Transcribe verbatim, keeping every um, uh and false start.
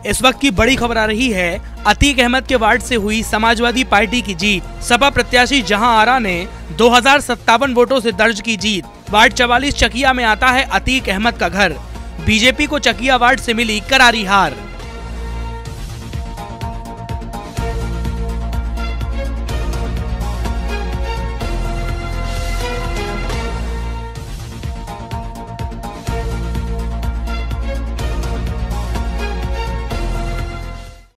इस वक्त की बड़ी खबर आ रही है अतीक अहमद के वार्ड से हुई समाजवादी पार्टी की जीत। सपा प्रत्याशी जहां आरा ने दो हजार सत्तावन वोटों से दर्ज की जीत। वार्ड चवालीस चकिया में आता है अतीक अहमद का घर। बीजेपी को चकिया वार्ड से मिली करारी हार।